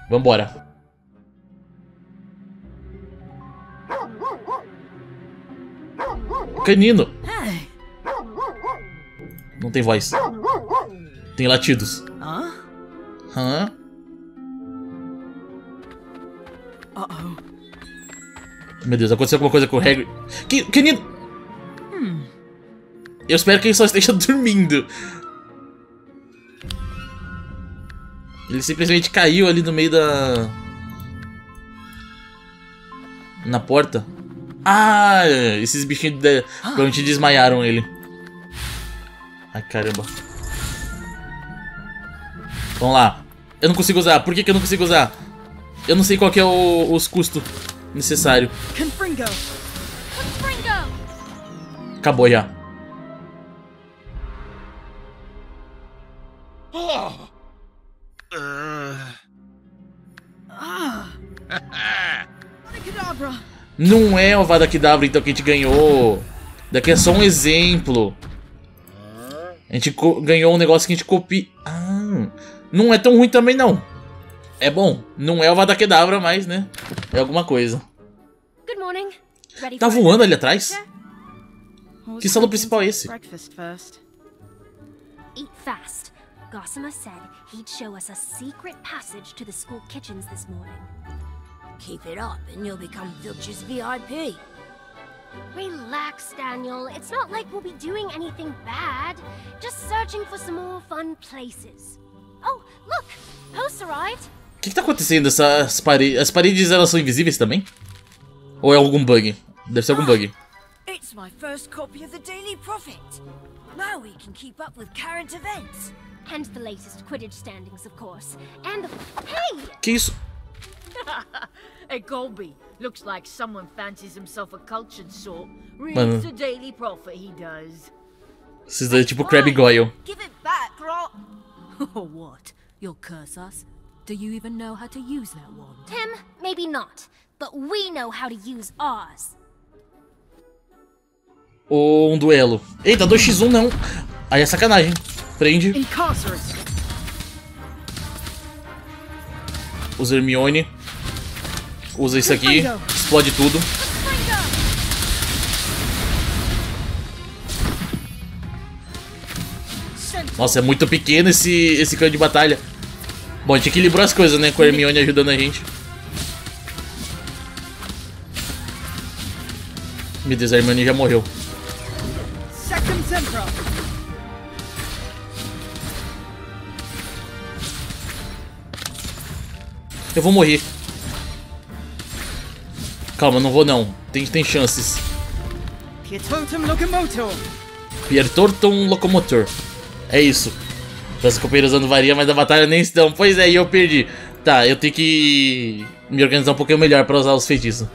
Vambora. Canino. Não tem voz. Tem latidos. Hã? Meu Deus, aconteceu alguma coisa com o Hagrid. Canino! Eu espero que ele só esteja dormindo. Ele simplesmente caiu ali no meio da... na porta. Ah, esses bichinhos provavelmente desmaiaram ele. Ai, caramba. Vamos lá. Eu não consigo usar. Por que eu não consigo usar? Eu não sei qual que é os custos necessários. Acabou já. Não é o Avada Kedavra então que a gente ganhou. Daqui é só um exemplo. A gente ganhou um negócio que a gente copia. Ah, não é tão ruim também não. É bom. Não é o Avada Kedavra, mas né, é alguma coisa. Tá voando ali atrás? Que salão principal é esse? Eat fast. Gossamer said he'd show us a secret passage to the school kitchens this morning. Keep it up and you'll become Filch's VIP. Relax, Daniel. It's not like we'll be doing anything bad. Just searching for some more fun places. Oh, look! Host arrived. O que tá acontecendo? As paredes elas são invisíveis também? Ou é algum bug? Deve ser algum bug. It's my first copy of the Daily Prophet. Now we can keep up with current events. And the latest Quidditch standings, of course. And the... Hey! Que isso? Hey, Colby, looks like someone fancies himself a cultured sort. Mano. Reads the Daily Prophet, he does. Esses daí é tipo Crabbe Goyle. Give it back, Rot. Or what? You'll curse us? Do you even know how to use that wand? Tim, maybe not. But we know how to use ours. Ou um duelo. Eita, 2x1 não. Aí é sacanagem. Prende. Usa Hermione. Usa isso aqui. Explode tudo. Nossa, é muito pequeno esse campo de batalha. Bom, a gente equilibrou as coisas, né? Com a Hermione ajudando a gente. Meu Deus, a Hermione já morreu. Eu vou morrer. Calma, não vou não. Tem chances. Piertortum Locomotor. É isso. As companheiras usando varia, mas a batalha nem estão. Pois é, e eu perdi. Tá, eu tenho que me organizar um pouquinho melhor pra usar os feitiços.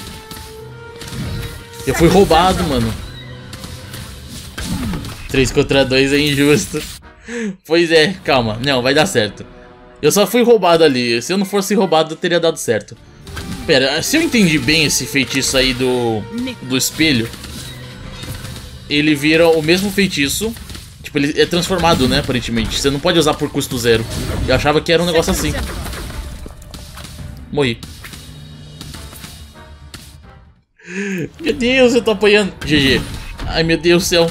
Eu fui roubado, mano. 3 contra 2 é injusto. Pois é, calma. Não, vai dar certo. Eu só fui roubado ali. Se eu não fosse roubado, teria dado certo. Pera, se eu entendi bem esse feitiço aí do espelho, ele vira o mesmo feitiço. Tipo, ele é transformado, né, aparentemente. Você não pode usar por custo zero. Eu achava que era um negócio assim. Morri. Meu Deus, eu tô apanhando. GG. Ai, meu Deus do céu.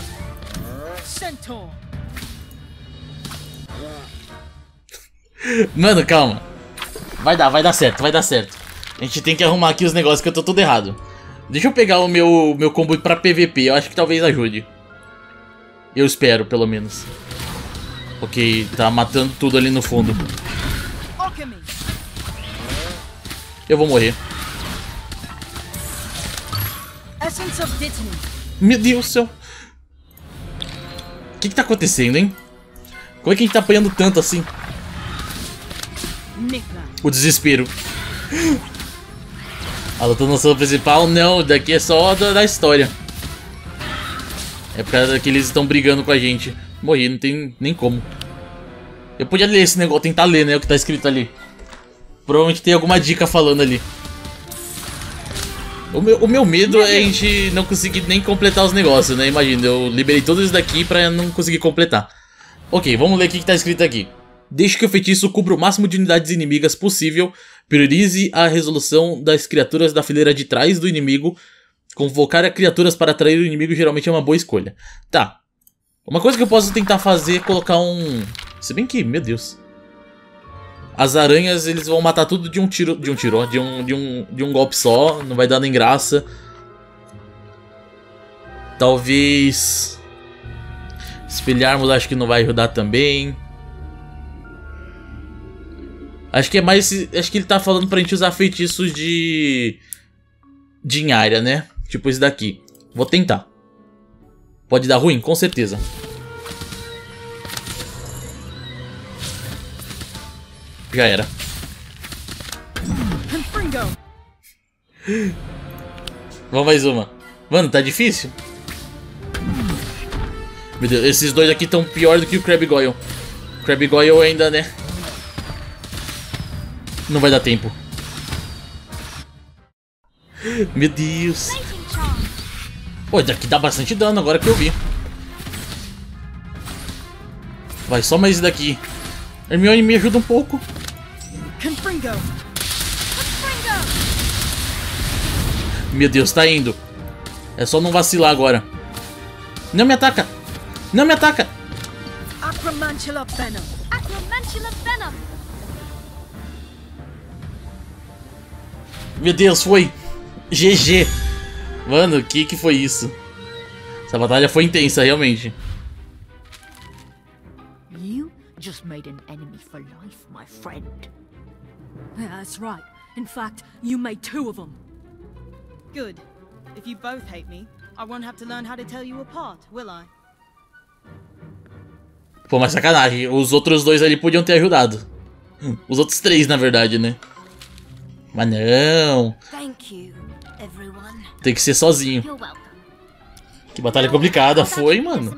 Mano, calma. Vai dar certo, vai dar certo. A gente tem que arrumar aqui os negócios que eu tô tudo errado. Deixa eu pegar o meu combo pra PVP. Eu acho que talvez ajude. Eu espero, pelo menos. Ok, tá matando tudo ali no fundo. Eu vou morrer. Meu Deus do céu. O que tá acontecendo, hein? Como é que a gente tá apanhando tanto assim? O desespero. A luta no solo principal, não, daqui é só da história. É por causa que eles estão brigando com a gente. Morri, não tem nem como. Eu podia ler esse negócio, tentar ler, né, o que tá escrito ali. Provavelmente tem alguma dica falando ali. O meu medo é a gente não conseguir nem completar os negócios, né? Imagina, eu liberei tudo isso daqui pra não conseguir completar. Ok, vamos ler o que tá escrito aqui. Deixe que o feitiço cubra o máximo de unidades inimigas possível. Priorize a resolução das criaturas da fileira de trás do inimigo. Convocar a criaturas para atrair o inimigo geralmente é uma boa escolha. Tá. Uma coisa que eu posso tentar fazer é colocar um... Se bem que, meu Deus. As aranhas, eles vão matar tudo de um tiro... De um golpe só. Não vai dar nem graça. Talvez... Espelharmos, acho que não vai ajudar também. Acho que é mais... Acho que ele tá falando pra gente usar feitiços de área, né? Tipo esse daqui. Vou tentar. Pode dar ruim? Com certeza. Já era. Vamos mais uma. Mano, tá difícil. Meu Deus, esses dois aqui estão pior do que o Crab Goyle. Crab Goyle ainda, né? Não vai dar tempo. Meu Deus. Pô, daqui dá bastante dano agora que eu vi. Vai, só mais esse daqui. Hermione me ajuda um pouco. Meu Deus, tá indo. É só não vacilar agora. Não me ataca. Não me ataca. Acromantula Venom. Acromantula Venom. Meu Deus, foi. GG. Mano, o que foi isso? Essa batalha foi intensa, realmente. You just made an enemy for life, my friend. Yeah, that's right. In fact, you made two of them. Good. If you both hate me, I won't have to learn how to tell you apart, will I? Pô, mas sacanagem. Os outros dois ali podiam ter ajudado. Os outros três, na verdade, né? Mas não. Thank you, everyone. Tem que ser sozinho. You're welcome. Que batalha complicada foi, mano.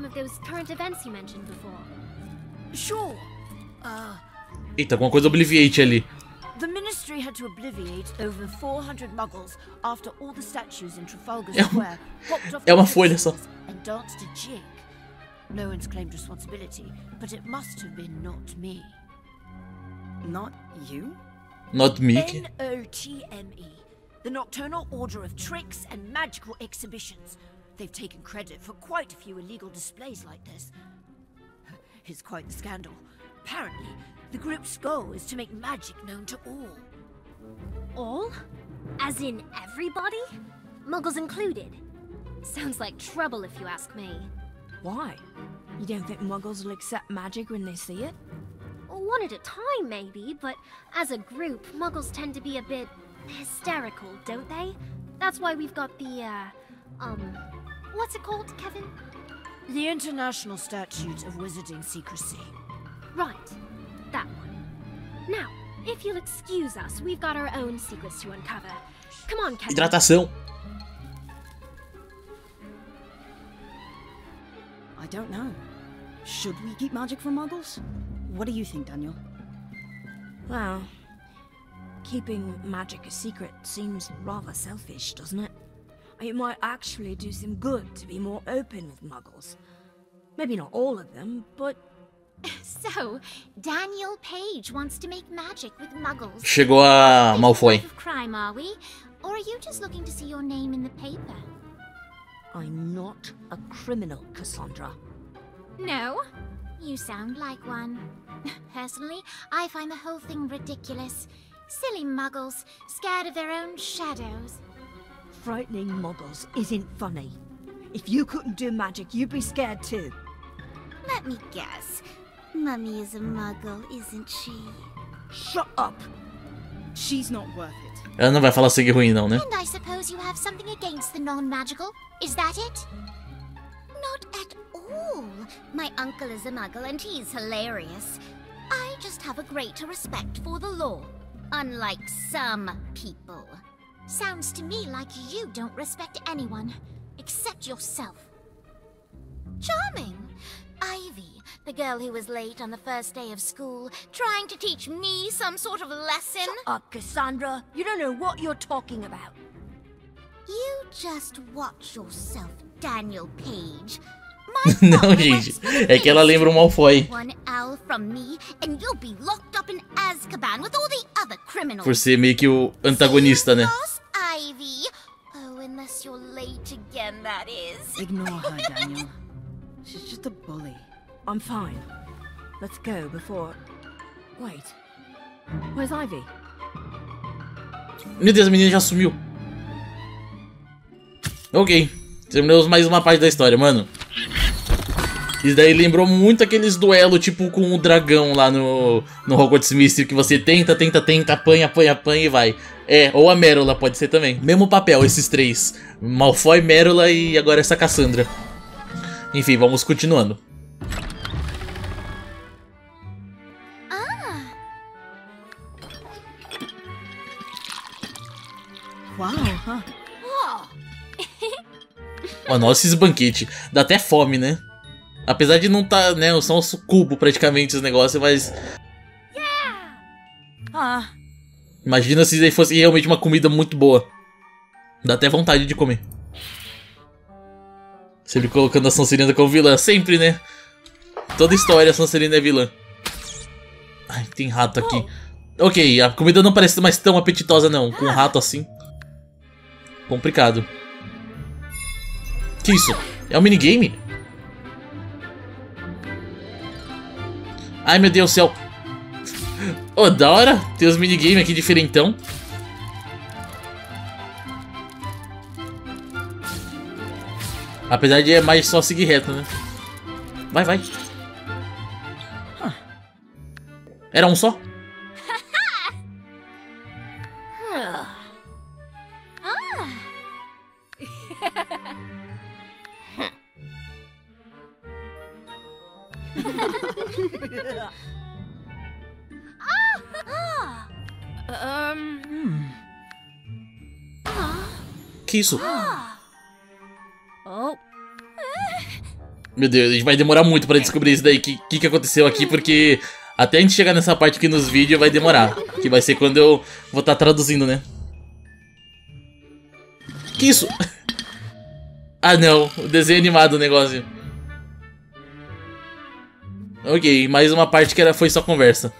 Sure. Eita, alguma coisa Obliviate ali. The Ministry had to obliviate over 400 Muggles after all the statues in Trafalgar Square popped off É uma their folha só. pedestals and danced a jig. No one's claimed responsibility, but it must have been not me. Not you? Not me. NOTME, the Nocturnal Order of Tricks and Magical Exhibitions. They've taken credit for quite a few illegal displays like this. It's quite the scandal. Apparently, the group's goal is to make magic known to all. All? As in everybody? Muggles included? Sounds like trouble if you ask me. Why? You don't think Muggles will accept magic when they see it? One at a time, maybe, but as a group, Muggles tend to be a bit hysterical, don't they? That's why we've got the, what's it called, Kevin? The International Statute of Wizarding Secrecy. Right, that one. Now, if you'll excuse us, we've got our own secrets to uncover. Come on, Kevin. Hidratação. I don't know. Should we keep magic from Muggles? What do you think, Daniel? Well, keeping magic a secret seems rather selfish, doesn't it? It might actually do some good to be more open with Muggles. Maybe not all of them, but... So, Daniel Page wants to make magic with Muggles. Chegou a Malfoy. Of crime, are we? Or are you just looking to see your name in the paper? I'm not a criminal, Cassandra. No? You sound like one. Personally, I find the whole thing ridiculous. Silly Muggles, scared of their own shadows. Frightening Muggles isn't funny. If you couldn't do magic, you'd be scared too. Let me guess. Mummy is a Muggle, isn't she? Shut up! She's not worth it. Ela não vai falar sangue ruim não, né? And I suppose you have something against the non-magical? Is that it? Not at all. My uncle is a Muggle and he's hilarious. I just have a greater respect for the law. Unlike some people. Sounds to me like you don't respect anyone. Except yourself. Charming. Ivy, the girl who was late on the first day of school, trying to teach me some sort of lesson. Shut up, Cassandra. You don't know what you're talking about. You just watch yourself, Daniel Page. Não, gente. É que ela lembra o Malfoy. One L from me, and you'll be locked up in Azkaban with all the other criminals. Por ser meio que o antagonista, né? Boss Ivy. Oh, unless you're late again, that is. Ignore her, Daniel. She's just a bully. I'm fine. Let's go before... Wait. Where's Ivy? Meu Deus, a menina já sumiu. Ok. Terminamos mais uma parte da história, mano. Isso daí lembrou muito aqueles duelos, tipo, com o dragão lá no Hogwarts Mystery, que você tenta, apanha e vai. É, ou a Merula pode ser também. Mesmo papel, esses três. Malfoy, Merula e agora essa Cassandra. Enfim, vamos continuando. Wow, huh? Ó, nossa, esses banquetes. Dá até fome, né? Apesar de não tá, né, são os cubo praticamente os negócios, mas... Imagina se aí fosse realmente uma comida muito boa. Dá até vontade de comer. Sempre colocando a Sonserina como vilã. Sempre, né? Toda história a Sonserina é vilã. Ai, tem rato aqui. Ok, a comida não parece mais tão apetitosa não. Com um rato assim. Complicado. Que isso? É um minigame? Ai, meu Deus do céu. Oh, da hora. Tem os minigames aqui diferentão. Apesar de é mais só seguir reto, né? Vai, vai. Era um só? Que isso? Meu Deus, a gente vai demorar muito pra descobrir isso daí. Que aconteceu aqui, porque até a gente chegar nessa parte aqui nos vídeos vai demorar. Que vai ser quando eu vou estar traduzindo, né? Que isso? Ah não, o desenho animado o negócio. Ok, mais uma parte que foi só conversa.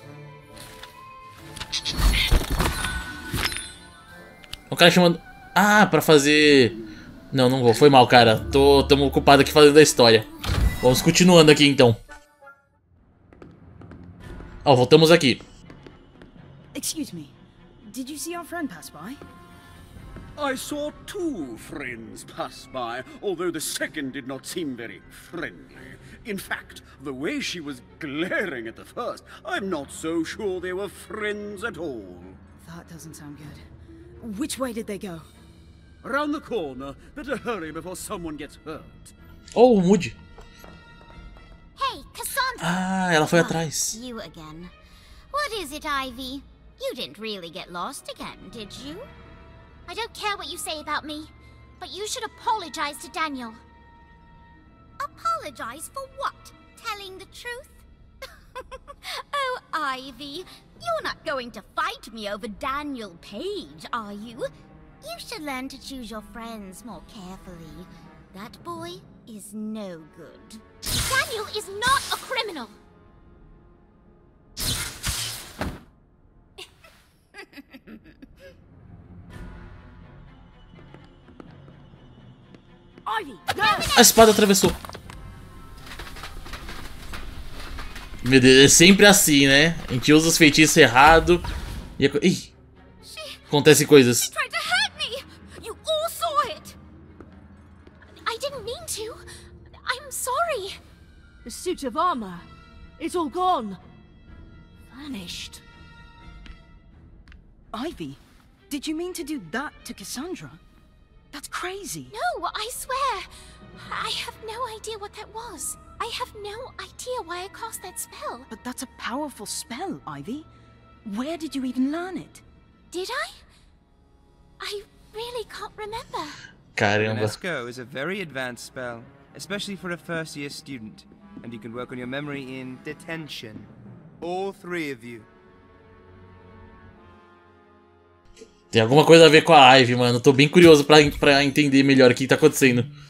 O cara chamando... Ah, pra fazer... Não, não vou, foi mal, cara. Tamo ocupado aqui fazendo a história. Vamos continuando aqui, então. Ó, voltamos aqui. Excuse me. Did you see our friend pass by? I saw two friends pass by, although the second did not seem very friendly. In fact, the way she was glaring at the first, I'm not so sure they were friends at all. That doesn't sound good. Which way did they go? Around the corner. Better hurry before someone gets hurt. Oh, o Moody. Hey, Cassandra! Ah, ela foi atrás. You again. What is it, Ivy? You didn't really get lost again, did you? I don't care what you say about me, but you should apologize to Daniel. Apologize for what? Telling the truth? Oh, Ivy, you're not going to fight me over Daniel Page, are you? You should learn to choose your friends more carefully. That boy is no good. Daniel is not a criminal! A espada atravessou. Meu Deus, é sempre assim, né? A gente usa os feitiços errados e... Ih, acontecem coisas. The suit of armor. It's all gone. Vanished. Ivy, did you mean to do that to Cassandra? That's crazy. No, I swear. I have no idea what that was. I have no idea why I cast that spell. But that's a powerful spell, Ivy. Where did you even learn it? Did I? I really can't remember. Caramba. UNESCO is a very advanced spell, especially for a first-year student. And you can work on your memory in detention. All three of you. Tem alguma coisa a ver com a Ivy, mano. Tô bem curioso pra entender melhor o que tá acontecendo.